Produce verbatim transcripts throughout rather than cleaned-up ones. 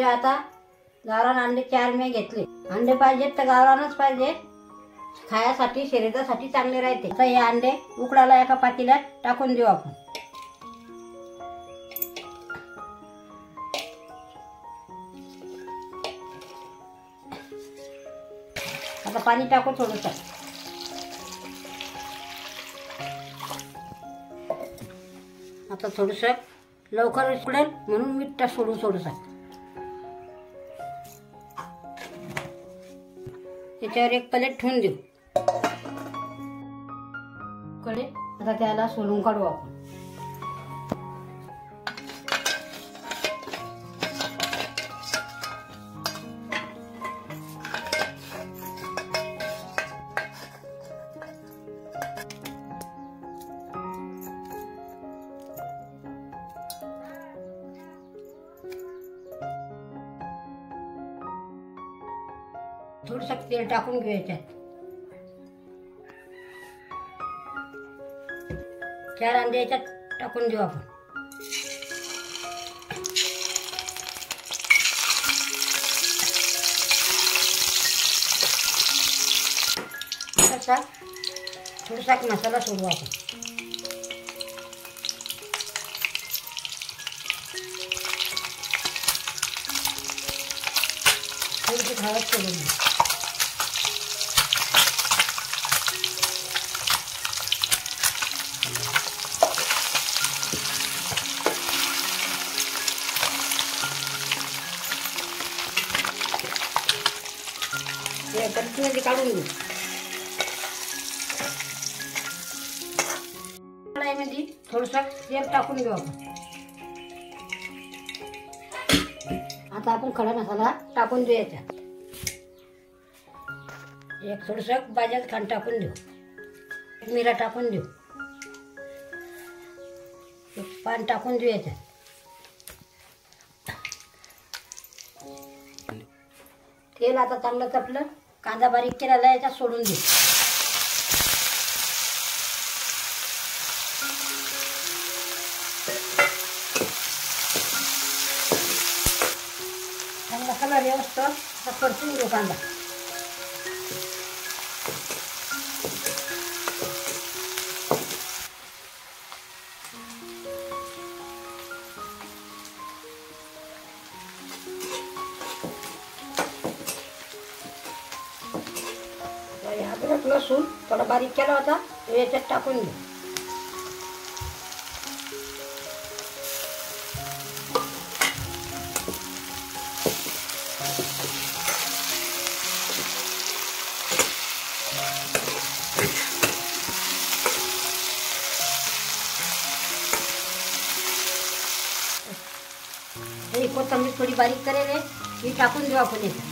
म्हणजे आता गावरान अंडे चार मी घेतले. अंडे पाहिजेत तर गावरानच पाहिजे, खायासाठी शरीरासाठी चांगले राहते. आता हे अंडे उकडायला एका पातेल्यात टाकून देऊ आपण. आता पाणी टाकू थोडंसं. आता थोडंसं लवकर उकडेल म्हणून मीठ सोडू थोडंसं. त्याच्यावर एक प्लेट ठेवून देऊ. कडे आता त्याला सोलून काढू आपण. थोडंसं तेल टाकून घेऊ याच्यात. चार अंडे याच्यात टाकून देऊ आपण. थोडासा थोडासा मसाला सोडू आपण. थोडीशी हळद सोडून देऊ. कढईमध्ये काढून घेऊ. कढईमध्ये थोडंसं तेल टाकून घेऊ आपण. आता आपण खडा मसाला टाकून देऊ याच्यात. एक थोडंसं भाज्यात खांड टाकून देऊ. एक मिरा टाकून देऊ. एक पान टाकून देऊ याच्यात. तेल आता चांगलं तपलं. कांदा बारीक केलेला याच्यात सोडून दे. चांगला कलर व्यवस्थित आता परतून घेऊ कांदा. अद्रक लसूण थोडा बारीक केला होता तो याच्यात टाकून घेऊ. ही कोथिंबीर थोडी बारीक करेल आहे ही टाकून देऊ आपण याच्यात.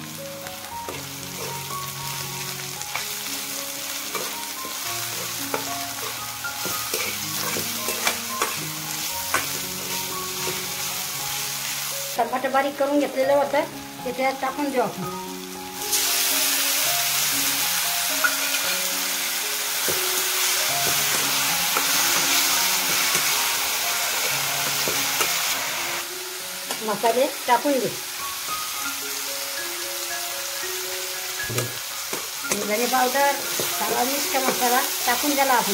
टमाटर बारीक करून घेतलेलं होतं ते त्यात टाकून देऊ आपण. मसाले टाकून घेऊ. धने पावडर, काला मिरचा मसाला टाकून द्याला आपण.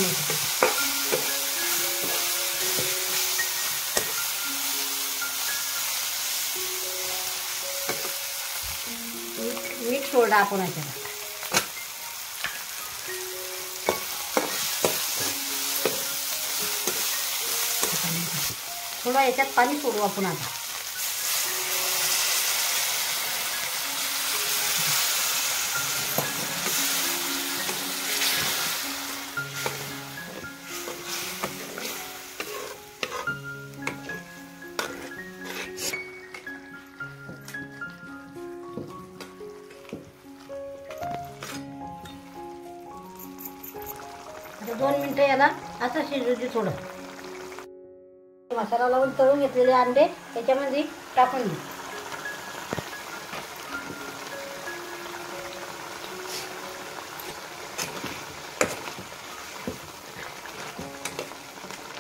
मीठ सोडा आपण याच्यात. थोडं याच्यात पाणी सोडू आपण आता. दोन मिनिटं याला असं शिजू दे. थोडं मसाला लावून तळून घेतलेले अंडे त्याच्यामध्ये टाकून दे.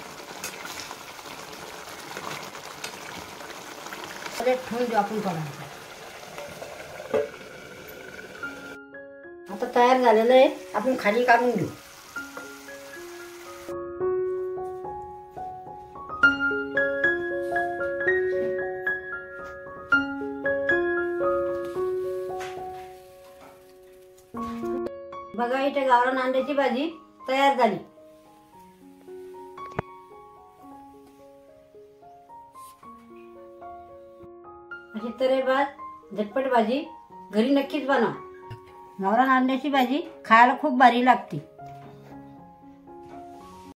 प्लेट ठेवून देऊ आपण थोडा. आता तयार झालेलं आहे, आपण खाली काढून घेऊ. बघा इथे गावरान अंड्याची भाजी तयार झाली. अशी तरेबाज झटपट भाजी घरी नक्कीच बनवा. गावरान अंड्याची भाजी खायला खूप भारी लागते.